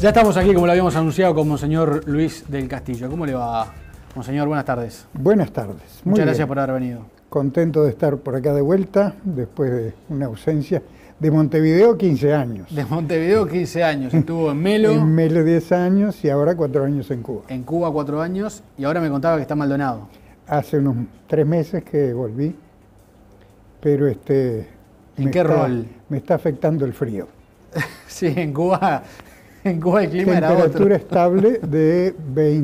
Ya estamos aquí, como lo habíamos anunciado, con Monseñor Luis del Castillo. ¿Cómo le va, Monseñor? Buenas tardes. Buenas tardes. Muchas gracias por haber venido. Contento de estar por acá de vuelta, después de una ausencia. De Montevideo, 15 años. De Montevideo, 15 años. Estuvo en Melo. En Melo, 10 años y ahora 4 años en Cuba. En Cuba, 4 años. Y ahora me contaba que está en Maldonado. Hace unos 3 meses que volví, pero ¿En qué rol? Me está afectando el frío. Sí, en Cuba el clima era otro. Temperatura estable de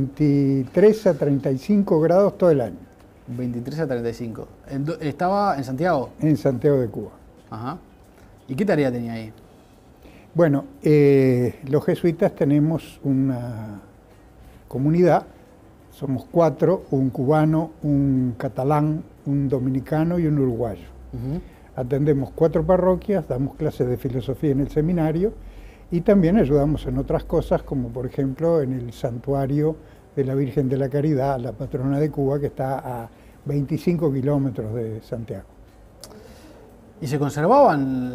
23 a 35 grados todo el año. 23 a 35. ¿Estaba en Santiago? En Santiago de Cuba. Ajá. ¿Y qué tarea tenía ahí? Bueno, los jesuitas tenemos una comunidad, somos 4, un cubano, un catalán, un dominicano y un uruguayo. Atendemos 4 parroquias, damos clases de filosofía en el seminario y también ayudamos en otras cosas, como por ejemplo en el santuario de la Virgen de la Caridad, la patrona de Cuba, que está a 25 kilómetros de Santiago. ¿Y se conservaban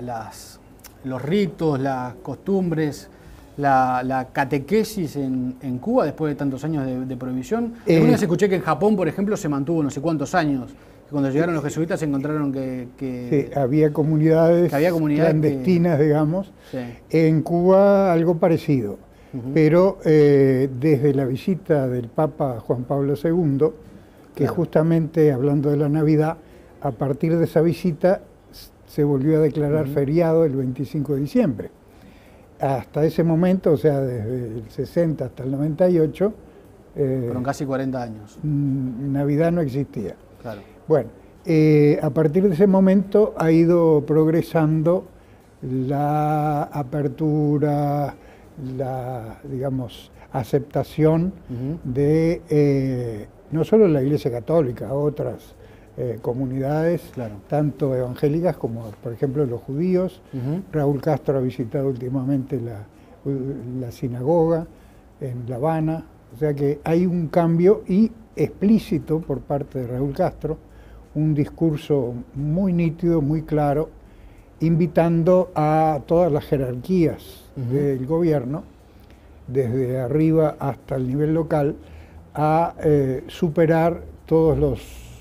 los ritos, las costumbres, la catequesis en Cuba después de tantos años de prohibición? Alguna vez escuché que en Japón, por ejemplo, se mantuvo no sé cuántos años. Cuando llegaron los jesuitas se encontraron que había comunidades clandestinas, digamos. Sí. En Cuba algo parecido, pero desde la visita del Papa Juan Pablo II, que justamente hablando de la Navidad, a partir de esa visita se volvió a declarar feriado el 25 de diciembre. Hasta ese momento, o sea, desde el 60 hasta el 98... fueron casi 40 años. Navidad no existía. Claro. Bueno, a partir de ese momento ha ido progresando la apertura, la, digamos, aceptación de no solo la Iglesia Católica, otras comunidades, claro, tanto evangélicas como, por ejemplo, los judíos. Raúl Castro ha visitado últimamente la sinagoga en La Habana, o sea que hay un cambio y explícito por parte de Raúl Castro, un discurso muy nítido, muy claro, invitando a todas las jerarquías del gobierno, desde arriba hasta el nivel local, a superar todos los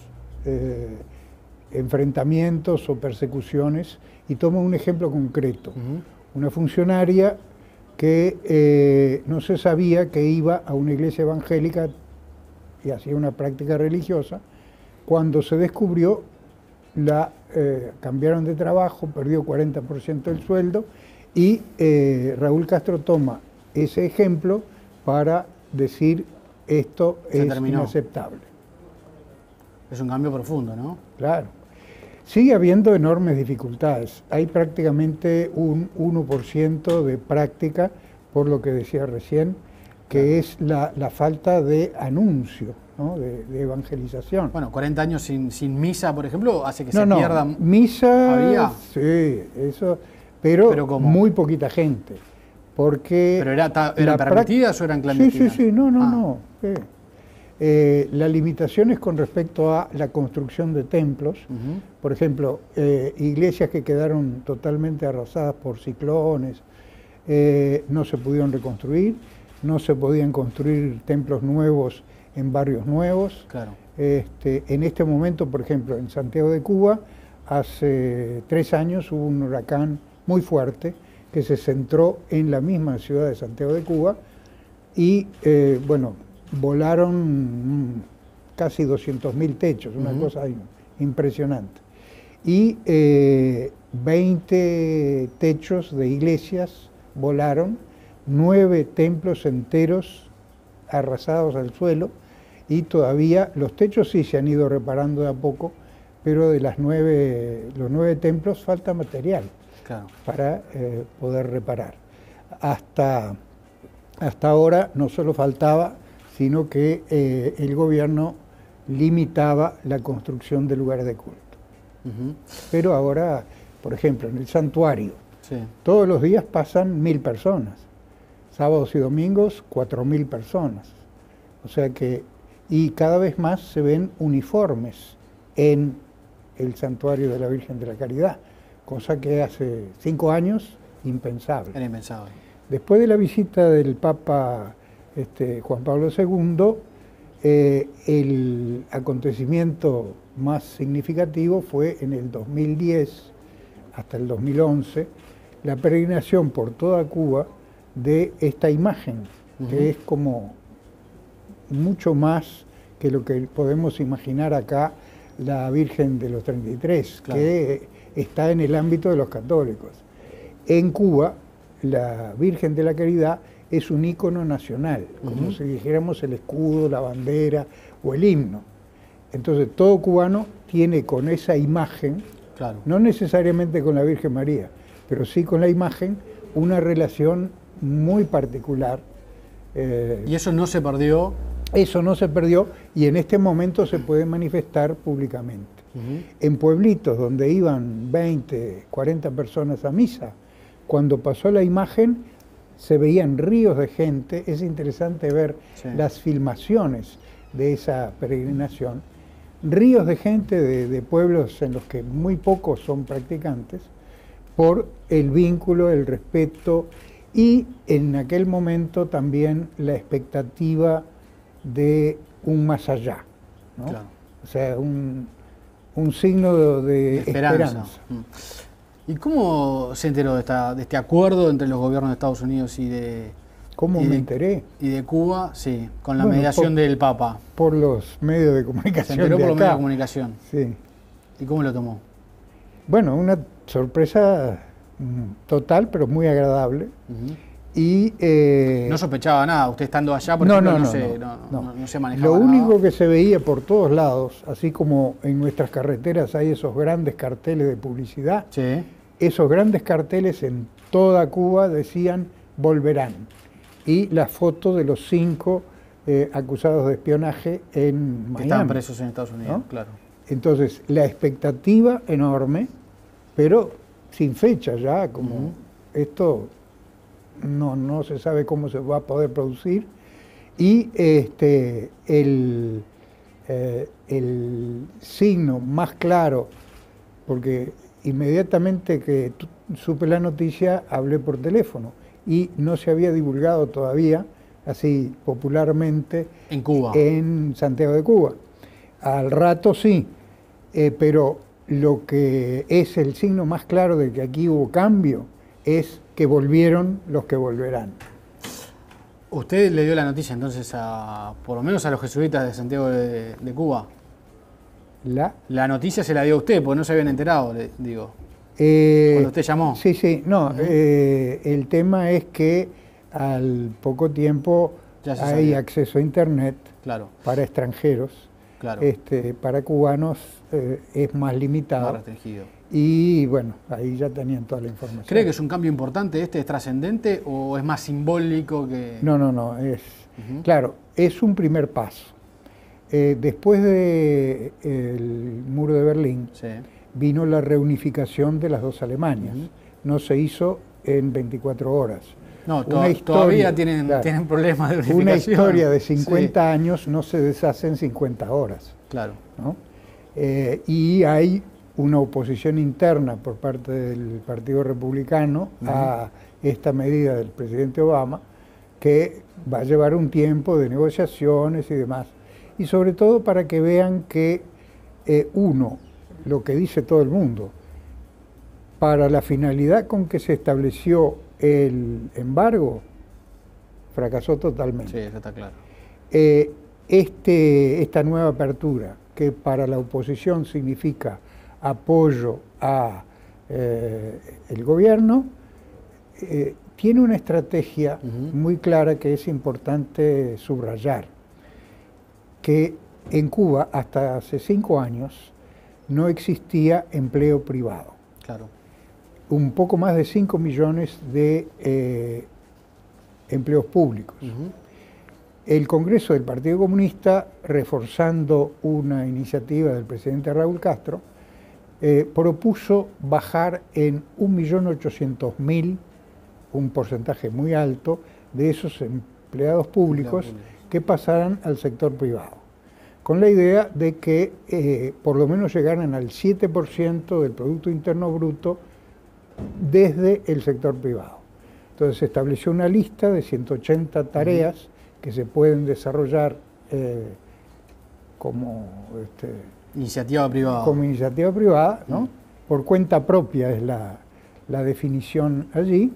enfrentamientos o persecuciones, y toma un ejemplo concreto. Una funcionaria que no se sabía que iba a una iglesia evangélica y hacía una práctica religiosa. Cuando se descubrió, la cambiaron de trabajo, perdió 40% del sueldo, y Raúl Castro toma ese ejemplo para decir esto es inaceptable. Es un cambio profundo, ¿no? Claro. Sigue habiendo enormes dificultades. Hay prácticamente un 1% de práctica, por lo que decía recién, que es la falta de anuncio, ¿no? de evangelización. Bueno, 40 años sin misa, por ejemplo, hace que se pierda... Misa, ¿había? Sí, eso, pero muy poquita gente. Porque ¿Pero eran permitidas o eran clandestinas? Sí, no. La limitación es con respecto a la construcción de templos. Por ejemplo, iglesias que quedaron totalmente arrasadas por ciclones, no se pudieron reconstruir, no se podían construir templos nuevos en barrios nuevos. Claro. En este momento, por ejemplo, en Santiago de Cuba, hace 3 años hubo un huracán muy fuerte que se centró en la misma ciudad de Santiago de Cuba y, bueno, volaron casi 200.000 techos, una cosa impresionante. Y 20 techos de iglesias volaron, 9 templos enteros arrasados al suelo, y todavía los techos sí se han ido reparando de a poco, pero de los 9 templos falta material para poder reparar. Hasta ahora no solo faltaba, sino que el gobierno limitaba la construcción de lugares de culto. Pero ahora, por ejemplo, en el santuario, todos los días pasan 1.000 personas, sábados y domingos 4.000 personas, o sea que, y cada vez más se ven uniformes en el santuario de la Virgen de la Caridad, cosa que hace 5 años impensable. Era impensable. Después de la visita del Papa Juan Pablo II, el acontecimiento más significativo fue en el 2010 hasta el 2011, la peregrinación por toda Cuba de esta imagen, que es como mucho más que lo que podemos imaginar acá, la Virgen de los 33, claro, que está en el ámbito de los católicos. En Cuba, la Virgen de la Caridad es un ícono nacional, como si dijéramos el escudo, la bandera o el himno. Entonces todo cubano tiene con esa imagen, claro, no necesariamente con la Virgen María, pero sí con la imagen, una relación muy particular. ¿Y eso no se perdió? Eso no se perdió y en este momento se puede manifestar públicamente. En pueblitos donde iban 20, 40 personas a misa, cuando pasó la imagen se veían ríos de gente. Es interesante ver las filmaciones de esa peregrinación. Ríos de gente de pueblos en los que muy pocos son practicantes, por el vínculo, el respeto y en aquel momento también la expectativa de un más allá, ¿no? Claro. O sea, un signo de esperanza. ¿Y cómo se enteró de este acuerdo entre los gobiernos de Estados Unidos y de... ¿Cómo me enteré? Y de Cuba, sí, con la mediación del Papa. Por los medios de comunicación. Se enteró por los medios de comunicación. Sí. ¿Y cómo lo tomó? Bueno, una sorpresa total, pero muy agradable. Y, no sospechaba nada, usted estando allá, por ejemplo, no se manejaba Lo nada. único que se veía por todos lados, así como en nuestras carreteras hay esos grandes carteles de publicidad, sí, esos grandes carteles en toda Cuba decían volverán. Y la foto de los 5 acusados de espionaje en Miami. Que estaban presos en Estados Unidos, ¿no? Claro. Entonces, la expectativa enorme, pero sin fecha ya, como esto no se sabe cómo se va a poder producir. Y el signo más claro, porque inmediatamente que supe la noticia, hablé por teléfono y no se había divulgado todavía, así popularmente, en Cuba, en Santiago de Cuba. Al rato sí, pero lo que es el signo más claro de que aquí hubo cambio es que volvieron los que volverán. ¿Usted le dio la noticia entonces por lo menos a los jesuitas de Santiago de Cuba? La noticia se la dio a usted, porque no se habían enterado, digo. Cuando usted llamó. Sí, no. El tema es que al poco tiempo hay acceso a Internet, claro, para extranjeros. Claro. Para cubanos es más limitado. Más restringido. Y bueno, ahí ya tenían toda la información. ¿Cree que es un cambio importante ¿Es trascendente o es más simbólico que...? No, claro, es un primer paso. Después del muro de Berlín, sí, vino la reunificación de las dos Alemanias. No se hizo en 24 horas. No, todavía tienen problemas de unificación. Una historia de 50 años no se deshace en 50 horas. Claro. ¿No? Y hay una oposición interna por parte del Partido Republicano a esta medida del presidente Obama, que va a llevar un tiempo de negociaciones y demás. Y sobre todo para que vean que lo que dice todo el mundo, para la finalidad con que se estableció el embargo, fracasó totalmente. Sí, eso está claro. Esta nueva apertura, que para la oposición significa apoyo a el gobierno, tiene una estrategia muy clara que es importante subrayar, que en Cuba hasta hace 5 años no existía empleo privado. Claro. Un poco más de 5 millones de empleos públicos. El Congreso del Partido Comunista, reforzando una iniciativa del presidente Raúl Castro, propuso bajar en 1.800.000, un porcentaje muy alto, de esos empleados públicos que pasaran al sector privado, con la idea de que por lo menos llegaran al 7% del Producto Interno Bruto desde el sector privado. Entonces se estableció una lista de 180 tareas que se pueden desarrollar como iniciativa privada. Como iniciativa privada, ¿no? Por cuenta propia es la definición allí,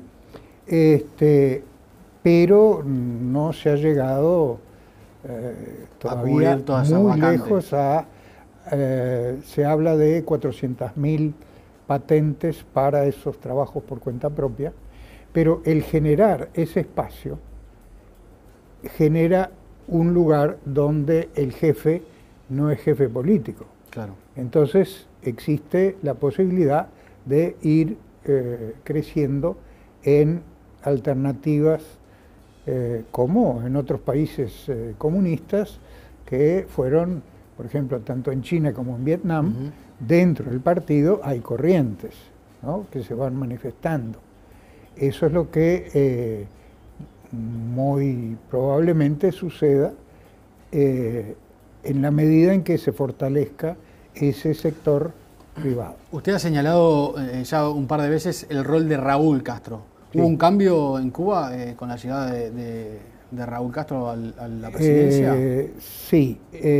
pero no se ha llegado todavía muy lejos se habla de 400.000 patentes para esos trabajos por cuenta propia, pero el generar ese espacio genera un lugar donde el jefe no es jefe político. Claro. Entonces existe la posibilidad de ir creciendo en alternativas como en otros países comunistas que fueron, por ejemplo, tanto en China como en Vietnam, dentro del partido hay corrientes, ¿no?, que se van manifestando. Eso es lo que muy probablemente suceda en la medida en que se fortalezca ese sector privado. Usted ha señalado ya un par de veces el rol de Raúl Castro. Sí. ¿Hubo un cambio en Cuba con la llegada de Raúl Castro a la presidencia? Sí.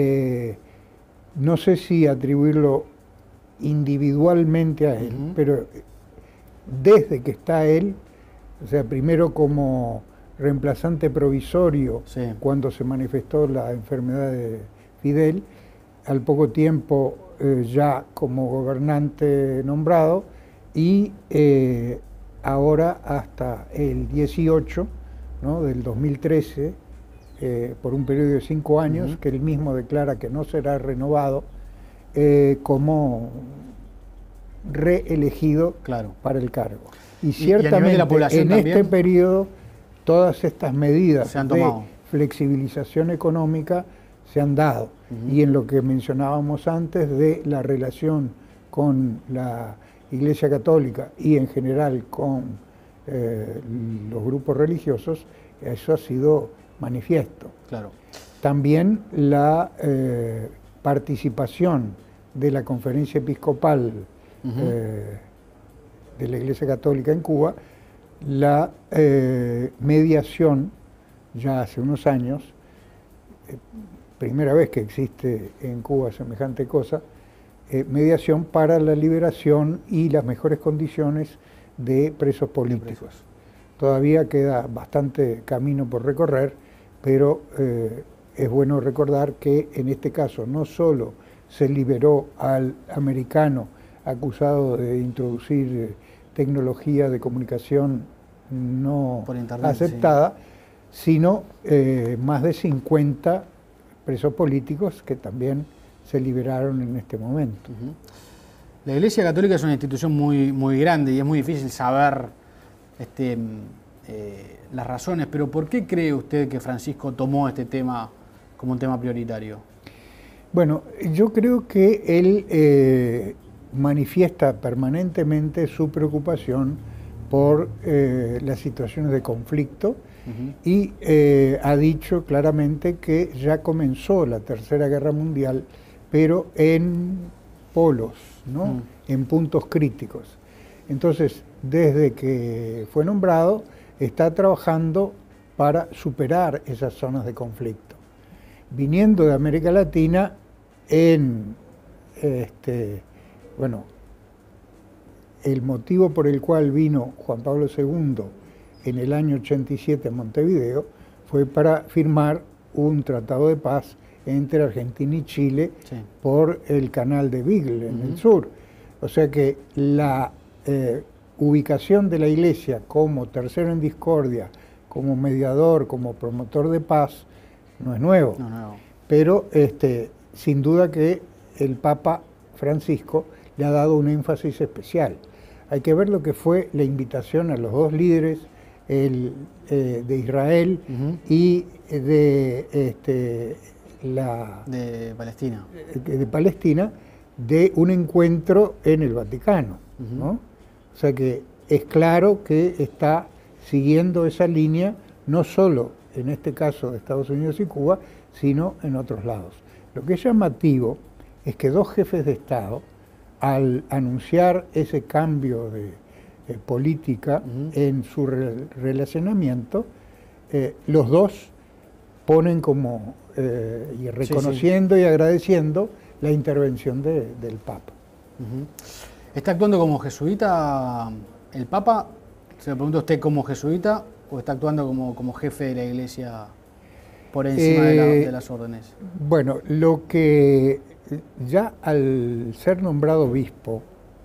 No sé si atribuirlo individualmente a él, pero desde que está él, o sea, primero como reemplazante provisorio, sí, cuando se manifestó la enfermedad de Fidel, al poco tiempo ya como gobernante nombrado, y ahora hasta el 18, ¿no?, del 2013, por un periodo de 5 años, que él mismo declara que no será renovado, como reelegido, claro, para el cargo. Y ciertamente de la población en este periodo todas estas medidas de flexibilización económica se han dado. Y en lo que mencionábamos antes de la relación con la Iglesia Católica y en general con los grupos religiosos, eso ha sido manifiesto. Claro. También la participación de la Conferencia Episcopal de la Iglesia Católica en Cuba, la mediación, ya hace unos años, primera vez que existe en Cuba semejante cosa, mediación para la liberación y las mejores condiciones de presos políticos. Todavía queda bastante camino por recorrer, pero es bueno recordar que en este caso no solo se liberó al americano acusado de introducir tecnología de comunicación no aceptada, sí, sino más de 50 presos políticos que también se liberaron en este momento. La Iglesia Católica es una institución muy grande y es muy difícil saber las razones, pero ¿por qué cree usted que Francisco tomó este tema como un tema prioritario? Bueno, yo creo que él manifiesta permanentemente su preocupación por las situaciones de conflicto y ha dicho claramente que ya comenzó la Tercera Guerra Mundial, pero en polos, ¿no?, en puntos críticos. Entonces, desde que fue nombrado, está trabajando para superar esas zonas de conflicto. Viniendo de América Latina, bueno, el motivo por el cual vino Juan Pablo II en el año 87 a Montevideo fue para firmar un tratado de paz entre Argentina y Chile, sí, por el canal de Beagle en el sur. O sea que la ubicación de la Iglesia como tercero en discordia, como mediador, como promotor de paz, no es nuevo. No. Pero sin duda que el Papa Francisco le ha dado un énfasis especial. Hay que ver lo que fue la invitación a los dos líderes, el de Israel y de Palestina. De Palestina, de un encuentro en el Vaticano, ¿no? O sea que es claro que está siguiendo esa línea, no solo en este caso de Estados Unidos y Cuba, sino en otros lados. Lo que es llamativo es que dos jefes de Estado, al anunciar ese cambio política en su relacionamiento, los dos ponen como, y reconociendo y agradeciendo la intervención del Papa. ¿Está actuando como jesuita el Papa? ¿Se lo pregunta usted como jesuita o está actuando como jefe de la Iglesia por encima de las órdenes? Bueno, lo que ya al ser nombrado obispo,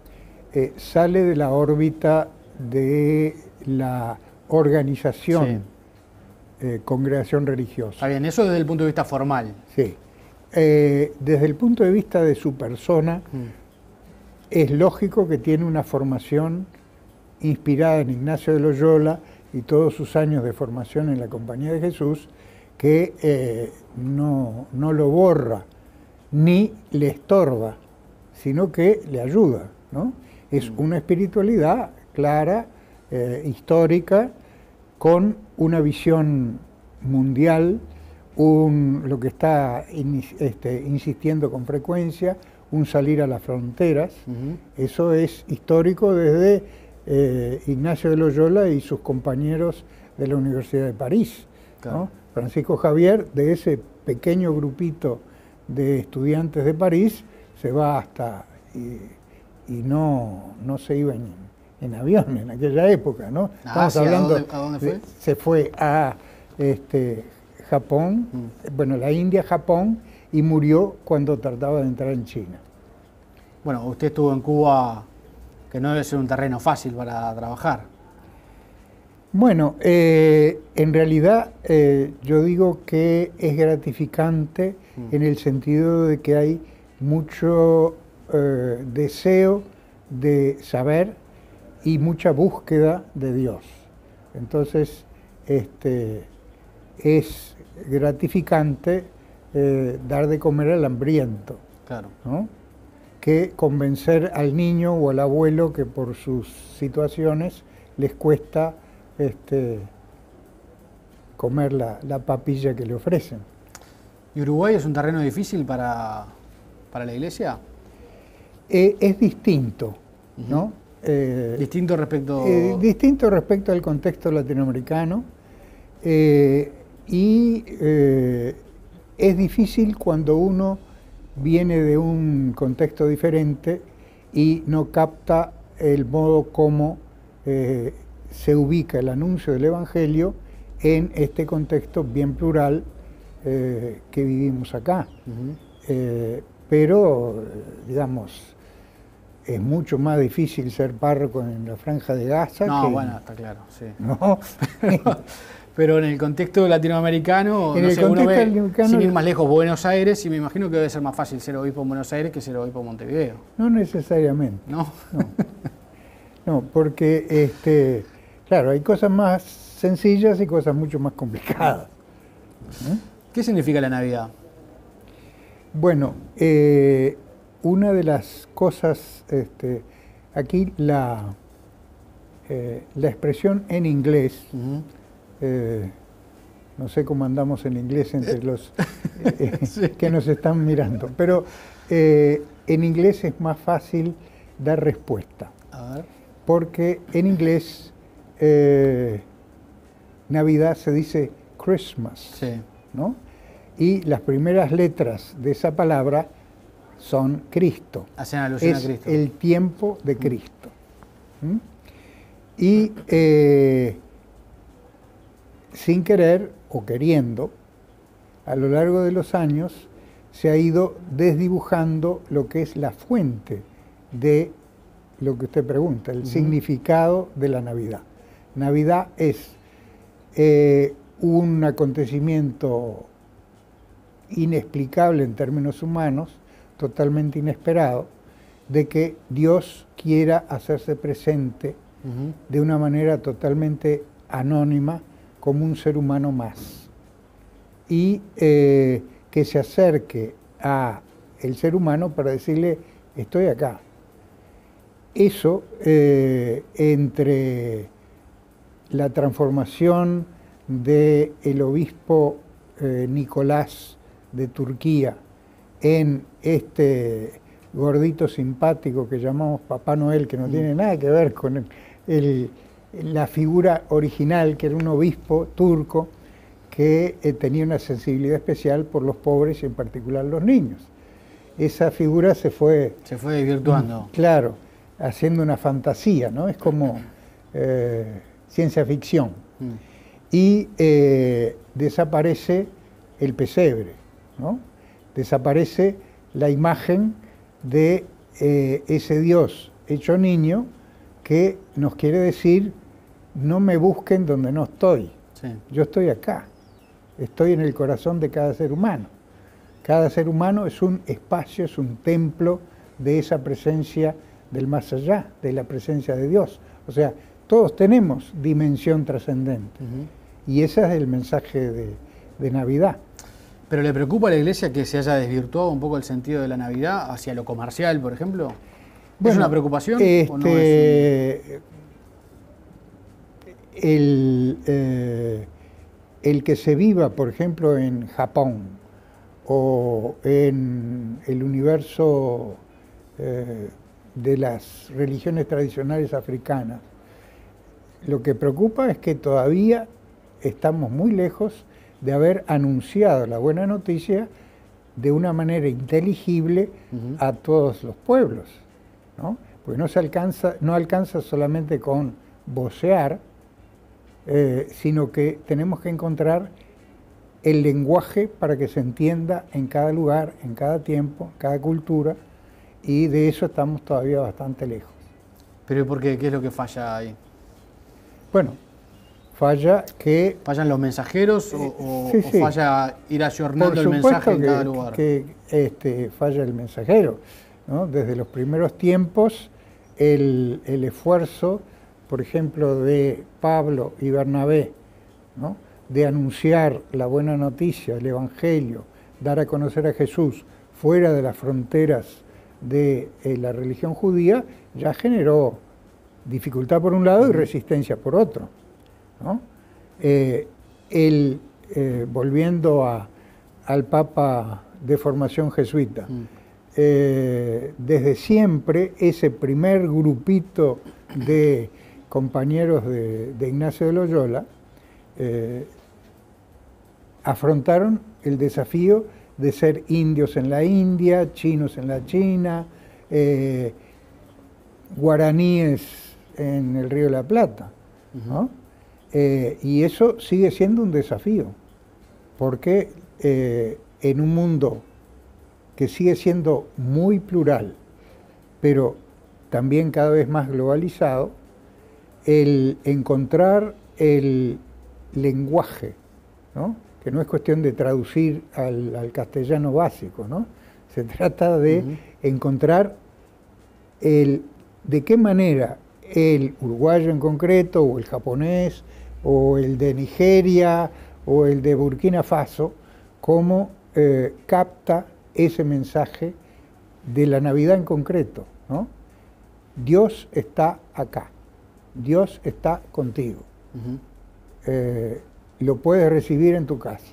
sale de la órbita de la organización, congregación religiosa. Está bien, eso desde el punto de vista formal. Sí. Desde el punto de vista de su persona, es lógico que tiene una formación inspirada en Ignacio de Loyola y todos sus años de formación en la Compañía de Jesús, que no lo borra ni le estorba, sino que le ayuda, ¿no? Es una espiritualidad clara, histórica, con una visión mundial, lo que está insistiendo con frecuencia, un salir a las fronteras. Eso es histórico desde Ignacio de Loyola y sus compañeros de la Universidad de París, claro, ¿no? Francisco Javier, de ese pequeño grupito de estudiantes de París, se va hasta, y no se iba en avión en aquella época, ¿no? Estamos hablando, ¿a dónde fue? Se fue a Japón, bueno, la India, Japón, y murió cuando trataba de entrar en China. Bueno, usted estuvo en Cuba, que no debe ser un terreno fácil para trabajar. Bueno, en realidad yo digo que es gratificante en el sentido de que hay mucho deseo de saber y mucha búsqueda de Dios. Entonces, es gratificante dar de comer al hambriento, claro, ¿no? Que convencer al niño o al abuelo que por sus situaciones les cuesta comer la papilla que le ofrecen. ¿Y Uruguay es un terreno difícil para la Iglesia? Es distinto, ¿no? Distinto respecto... distinto respecto al contexto latinoamericano, y es difícil cuando uno viene de un contexto diferente y no capta el modo como se ubica el anuncio del Evangelio en este contexto bien plural que vivimos acá. Pero, digamos, es mucho más difícil ser párroco en la Franja de Gaza. No, que, bueno, está claro, sí. ¿no? Pero en el contexto latinoamericano, en no el sé, uno ve, latinoamericano, sin ir más lejos, Buenos Aires, y me imagino que debe ser más fácil ser obispo en Buenos Aires que ser obispo en Montevideo. No necesariamente. ¿No? No, porque, claro, hay cosas más sencillas y cosas mucho más complicadas. ¿Qué significa la Navidad? Bueno, una de las cosas, aquí la expresión en inglés, no sé cómo andamos en inglés entre los sí, que nos están mirando, pero en inglés es más fácil dar respuesta. A ver. Porque en inglés Navidad se dice Christmas, sí, ¿no? Y las primeras letras de esa palabra son Cristo. Hacen alusión a Cristo. Es el tiempo de Cristo. Y sin querer o queriendo, a lo largo de los años se ha ido desdibujando lo que es la fuente de lo que usted pregunta, el significado de la Navidad. Navidad es un acontecimiento inexplicable en términos humanos, totalmente inesperado, de que Dios quiera hacerse presente de una manera totalmente anónima como un ser humano más. Y que se acerque a el ser humano para decirle, estoy acá. Eso, entre la transformación del obispo Nicolás de Turquía en este gordito simpático que llamamos Papá Noel, que no tiene nada que ver con la figura original, que era un obispo turco que tenía una sensibilidad especial por los pobres y en particular los niños. Esa figura se fue desvirtuando. Claro, haciendo una fantasía, ¿no? Es como ciencia ficción. Y desaparece el pesebre, ¿no? Desaparece la imagen de ese Dios hecho niño que nos quiere decir: no me busquen donde no estoy. Sí. Yo estoy acá, estoy en el corazón de cada ser humano. Cada ser humano es un espacio, es un templo de esa presencia del más allá, de la presencia de Dios. O sea, todos tenemos dimensión trascendente. Y ese es el mensaje de Navidad. ¿Pero le preocupa a la Iglesia que se haya desvirtuado un poco el sentido de la Navidad hacia lo comercial, por ejemplo? ¿Es una preocupación o no es el que se viva, por ejemplo, en Japón o en el universo de las religiones tradicionales africanas, lo que preocupa es que todavía estamos muy lejos de haber anunciado la buena noticia de una manera inteligible a todos los pueblos, ¿no? Porque no alcanza solamente con vocear, sino que tenemos que encontrar el lenguaje para que se entienda en cada lugar, en cada tiempo, en cada cultura, y de eso estamos todavía bastante lejos. ¿Pero por qué? ¿Qué es lo que falla ahí? Bueno, falla que... ¿Fallan los mensajeros sí. o falla ir ayornando el mensaje en cada lugar? Que falla el mensajero, ¿no? Desde los primeros tiempos, el esfuerzo, por ejemplo, de Pablo y Bernabé, ¿no? De anunciar la buena noticia, el Evangelio, dar a conocer a Jesús fuera de las fronteras de la religión judía, ya generó dificultad por un lado y resistencia por otro, ¿no? Volviendo al Papa de formación jesuita, desde siempre ese primer grupito de compañeros de Ignacio de Loyola afrontaron el desafío de ser indios en la India, chinos en la China, guaraníes en el Río de la Plata, ¿no? Y eso sigue siendo un desafío, porque en un mundo que sigue siendo muy plural, pero también cada vez más globalizado, el encontrar el lenguaje, ¿no? Que no es cuestión de traducir al castellano básico, ¿no? Se trata de encontrar de qué manera el uruguayo en concreto, o el japonés, o el de Nigeria, o el de Burkina Faso, cómo capta ese mensaje de la Navidad en concreto, ¿no? Dios está acá, Dios está contigo. Lo puedes recibir en tu casa.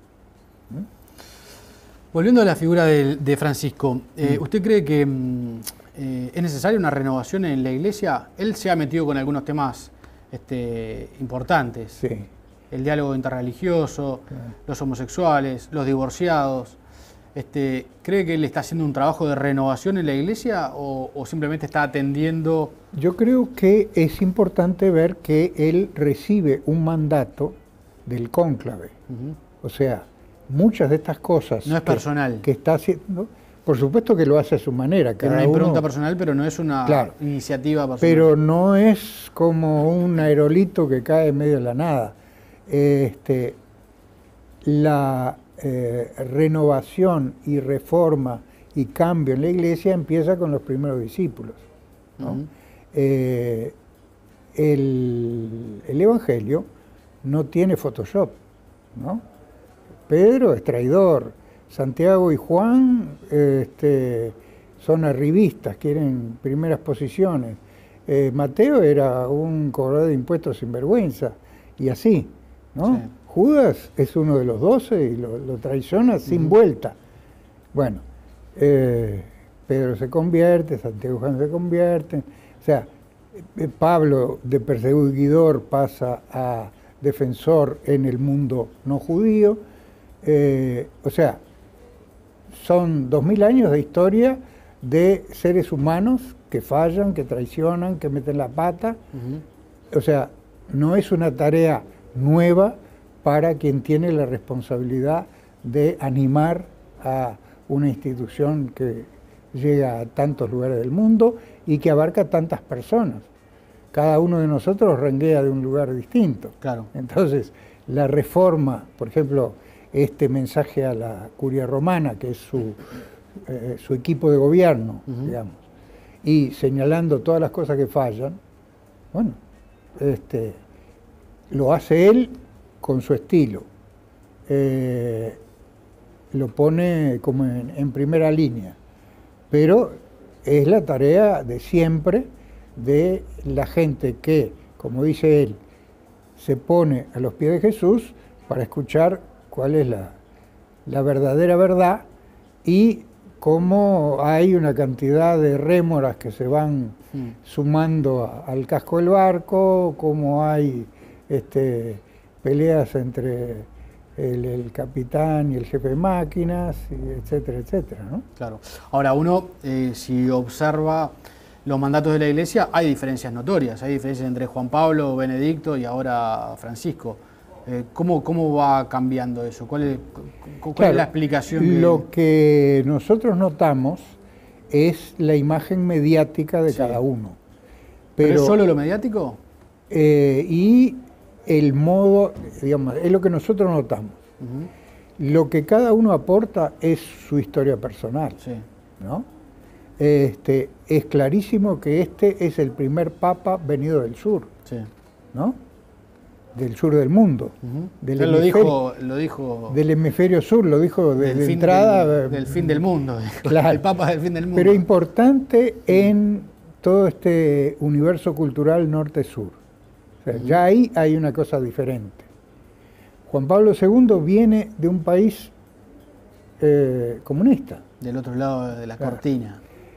Volviendo a la figura de Francisco, ¿usted cree que es necesaria una renovación en la Iglesia? Él se ha metido con algunos temas importantes. Sí. El diálogo interreligioso, los homosexuales, los divorciados. ¿Cree que él está haciendo un trabajo de renovación en la Iglesia o simplemente está atendiendo? Yo creo que es importante ver que él recibe un mandato del cónclave. O sea, muchas de estas cosas... No es personal. Que está haciendo, por supuesto que lo hace a su manera. Tiene una impronta personal, pero no es una iniciativa personal. Pero no es como un aerolito que cae en medio de la nada. La renovación y reforma y cambio en la Iglesia empieza con los primeros discípulos, ¿no? El Evangelio no tiene Photoshop, ¿no? Pedro es traidor, Santiago y Juan son arribistas, quieren primeras posiciones, Mateo era un cobrador de impuestos sinvergüenza, y así, ¿no? Sí. Judas es uno de los 12 y lo traiciona sin vuelta. Bueno, Pedro se convierte, Santiago y Juan se convierten. O sea, Pablo de perseguidor pasa a defensor en el mundo no judío. O sea, son 2000 años de historia de seres humanos que fallan, que traicionan, que meten la pata. O sea, no es una tarea nueva para quien tiene la responsabilidad de animar a una institución que llega a tantos lugares del mundo y que abarca tantas personas. Cada uno de nosotros renguea de un lugar distinto. Claro. Entonces, la reforma, por ejemplo, este mensaje a la Curia Romana, que es su equipo de gobierno, digamos, y señalando todas las cosas que fallan, bueno, lo hace él con su estilo. Lo pone como en primera línea, pero es la tarea de siempre de la gente que, como dice él, se pone a los pies de Jesús para escuchar cuál es la verdadera verdad y cómo hay una cantidad de rémoras que se van sumando al casco del barco, cómo hay peleas entre el capitán y el jefe de máquinas, etcétera, etcétera, ¿no? Claro. Ahora, uno, si observa los mandatos de la Iglesia, hay diferencias notorias, hay diferencias entre Juan Pablo, Benedicto y ahora Francisco. ¿Cómo va cambiando eso? ¿Cuál es la explicación? Lo que nosotros notamos es la imagen mediática de cada uno. ¿Pero es solo lo mediático? Y el modo, digamos, es lo que nosotros notamos. Lo que cada uno aporta es su historia personal, ¿no? Es clarísimo que este es el primer papa venido del sur, ¿no? Del sur del mundo. Lo dijo del hemisferio sur, lo dijo de entrada. Del fin del mundo, claro. El papa del fin del mundo. Pero importante en todo este universo cultural norte-sur. O sea, ya ahí hay una cosa diferente. Juan Pablo II viene de un país comunista. Del otro lado de la cortina.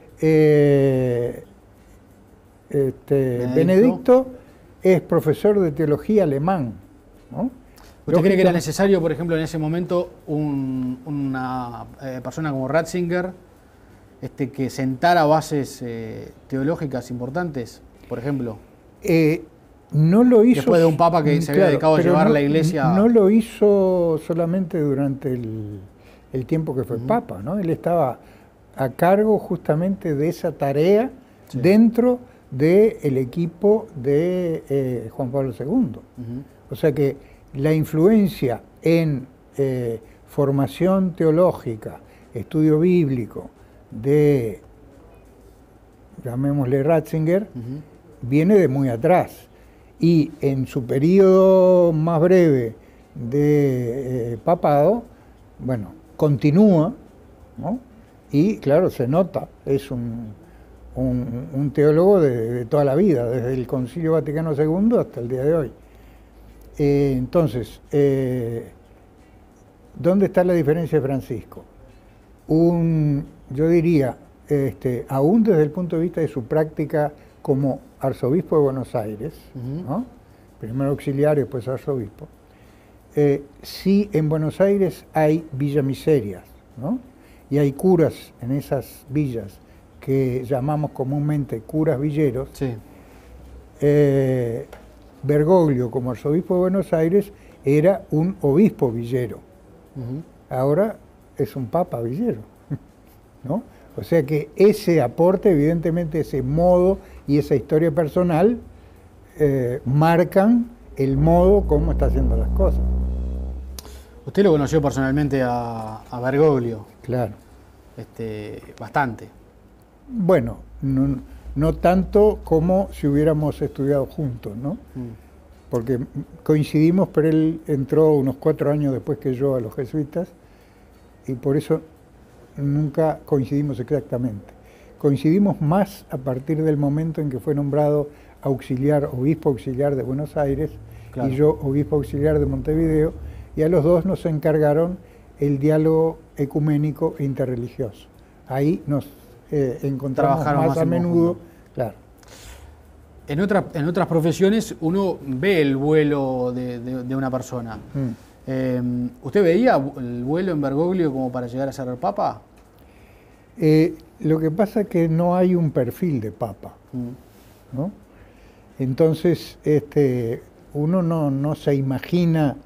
Benedicto es profesor de teología alemán, ¿no? ¿Usted cree que era necesario, por ejemplo, en ese momento una persona como Ratzinger que sentara bases teológicas importantes, por ejemplo? No lo hizo... Después de un papa que se había dedicado a llevar la Iglesia... No lo hizo solamente durante el tiempo que fue papa, ¿no? Él estaba a cargo justamente de esa tarea dentro del equipo de Juan Pablo II. O sea que la influencia en formación teológica, estudio bíblico de, llamémosle Ratzinger, viene de muy atrás. Y en su periodo más breve de papado, bueno, continúa, ¿no? Y claro, se nota, es un teólogo de toda la vida, desde el Concilio Vaticano II hasta el día de hoy. Entonces, ¿dónde está la diferencia de Francisco? Yo diría, aún desde el punto de vista de su práctica como arzobispo de Buenos Aires, ¿no? Primero auxiliar y después arzobispo, sí en Buenos Aires hay villamiserias, ¿no? Y hay curas en esas villas que llamamos comúnmente curas villeros. Bergoglio, como arzobispo de Buenos Aires, era un obispo villero. Ahora es un papa villero, ¿no? O sea que ese aporte, evidentemente ese modo y esa historia personal marcan el modo como está haciendo las cosas. Usted lo conoció personalmente a Bergoglio. Claro. Bastante. Bueno, no tanto como si hubiéramos estudiado juntos, ¿no? Porque coincidimos, pero él entró unos 4 años después que yo a los jesuitas y por eso nunca coincidimos exactamente. Coincidimos más a partir del momento en que fue nombrado obispo auxiliar de Buenos Aires, claro, y yo obispo auxiliar de Montevideo, y a los dos nos encargaron el diálogo ecuménico e interreligioso. Ahí nos encontramos más a menudo, claro. En otras profesiones uno ve el vuelo de una persona. ¿Usted veía el vuelo en Bergoglio como para llegar a ser el Papa? Lo que pasa es que no hay un perfil de Papa, ¿no? Entonces, uno no se imagina,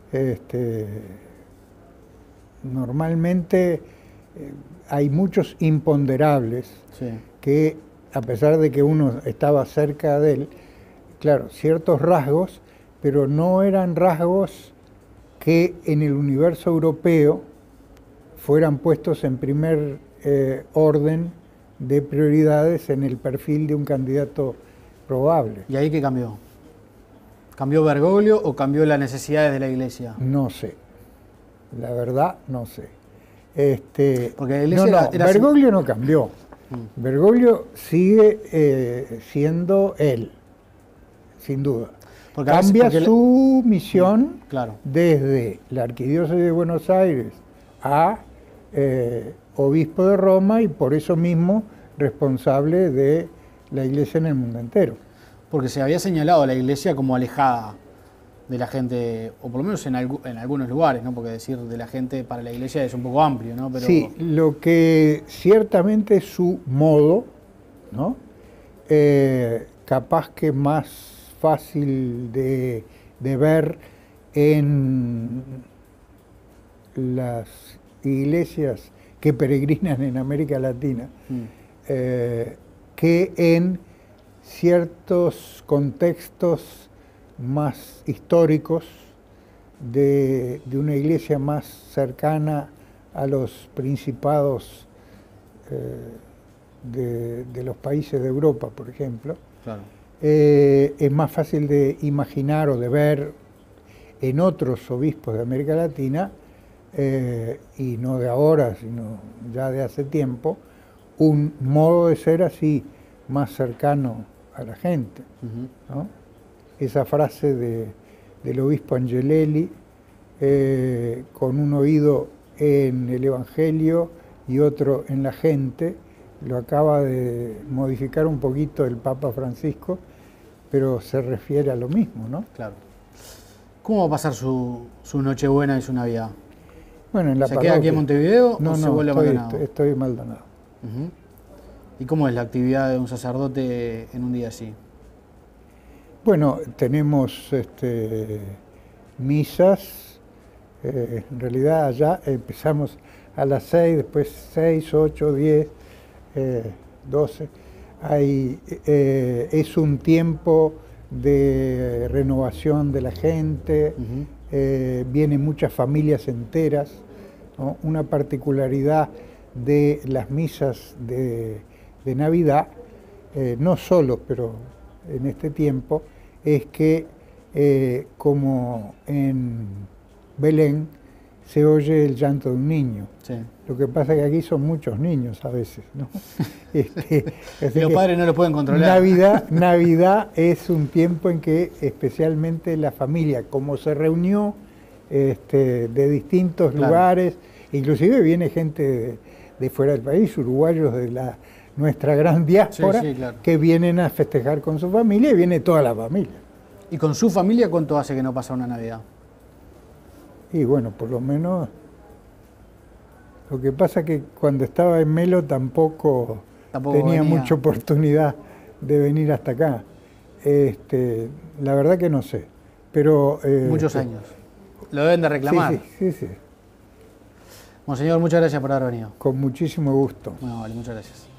normalmente hay muchos imponderables sí. Que, a pesar de que uno estaba cerca de él, claro, ciertos rasgos, pero no eran rasgos que en el universo europeo fueran puestos en primer orden de prioridades en el perfil de un candidato probable. ¿Y ahí qué cambió? ¿Cambió Bergoglio o cambió las necesidades de la Iglesia? No sé, la verdad no sé. Porque la Iglesia era Bergoglio no cambió. Bergoglio sigue siendo él, sin duda. Cambia su misión claro. Desde la Arquidiócesis de Buenos Aires a obispo de Roma y por eso mismo responsable de la Iglesia en el mundo entero. Porque se había señalado a la Iglesia como alejada de la gente, o por lo menos en algunos lugares, ¿no? Porque decir de la gente para la Iglesia es un poco amplio, ¿no? Pero... Sí, lo que ciertamente es su modo, ¿no? Capaz que más fácil de ver en las iglesias que peregrinan en América Latina, que en ciertos contextos más históricos de una iglesia más cercana a los principados de los países de Europa, por ejemplo. Claro. Es más fácil de imaginar o de ver en otros obispos de América Latina, y no de ahora, sino ya de hace tiempo, un modo de ser así, más cercano a la gente, ¿no? Esa frase del obispo Angelelli, con un oído en el Evangelio y otro en la gente, lo acaba de modificar un poquito el Papa Francisco, pero se refiere a lo mismo, ¿no? Claro. ¿Cómo va a pasar su Nochebuena y su Navidad? Bueno, en la ¿Se queda aquí en Montevideo o se vuelve a Maldonado? Estoy en Maldonado. ¿Y cómo es la actividad de un sacerdote en un día así? Bueno, tenemos misas, en realidad allá empezamos a las 6, después 6, 8, 10, 12. Es un tiempo de renovación de la gente, vienen muchas familias enteras, ¿no? Una particularidad de las misas de Navidad, no solo, pero en este tiempo, es que como en Belén se oye el llanto de un niño. Sí. Lo que pasa es que aquí son muchos niños a veces, ¿no? Los padres no lo pueden controlar. Navidad es un tiempo en que especialmente la familia, como se reunió de distintos lugares, inclusive viene gente de fuera del país, uruguayos de nuestra gran diáspora, claro, que vienen a festejar con su familia y viene toda la familia. ¿Y con su familia cuánto hace que no pasa una Navidad? Y bueno, por lo menos, lo que pasa es que cuando estaba en Melo tampoco tenía mucha oportunidad de venir hasta acá. La verdad que no sé, pero... muchos años. Lo deben de reclamar. Sí. Monseñor, muchas gracias por haber venido. Con muchísimo gusto. Bueno, vale, muchas gracias.